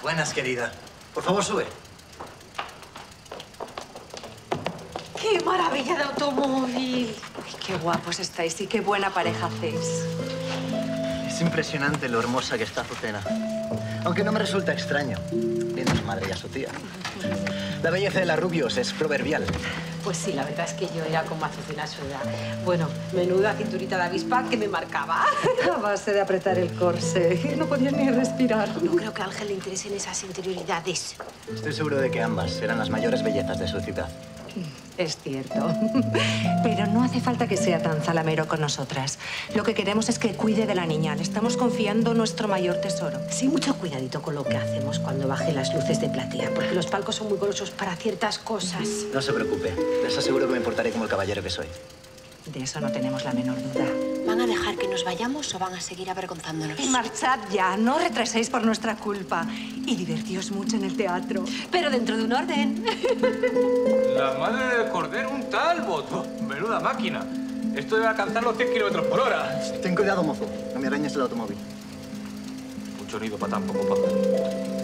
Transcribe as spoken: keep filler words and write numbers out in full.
Buenas, querida. Por favor, sube. ¡Qué maravilla de automóvil! Ay, qué guapos estáis y qué buena pareja hacéis. Es impresionante lo hermosa que está Azucena. Aunque no me resulta extraño, viendo a su madre y a su tía. La belleza de las rubios es proverbial. Pues sí, la verdad es que yo era como Azucena a su edad. Bueno, menuda cinturita de avispa que me marcaba. A base de apretar el corsé. No podías ni respirar. No creo que a Ángel le interesen esas interioridades. Estoy seguro de que ambas serán las mayores bellezas de su ciudad. Es cierto. Pero no hace falta que sea tan zalamero con nosotras. Lo que queremos es que cuide de la niña. Le estamos confiando nuestro mayor tesoro. Sí, mucho cuidadito con lo que hacemos cuando baje las luces de platea, porque los palcos son muy golosos para ciertas cosas. No se preocupe. Les aseguro que me portaré como el caballero que soy. De eso no tenemos la menor duda. ¿Van a dejar que nos vayamos o van a seguir avergonzándonos? Y marchad ya, no retraséis por nuestra culpa. Y divertíos mucho en el teatro. Pero dentro de un orden. La madre del cordero, un Talbot. Oh, menuda máquina. Esto debe alcanzar los cien kilómetros por hora. Ten cuidado, mozo. No me arañes el automóvil. Mucho nido para tan poco pájaro.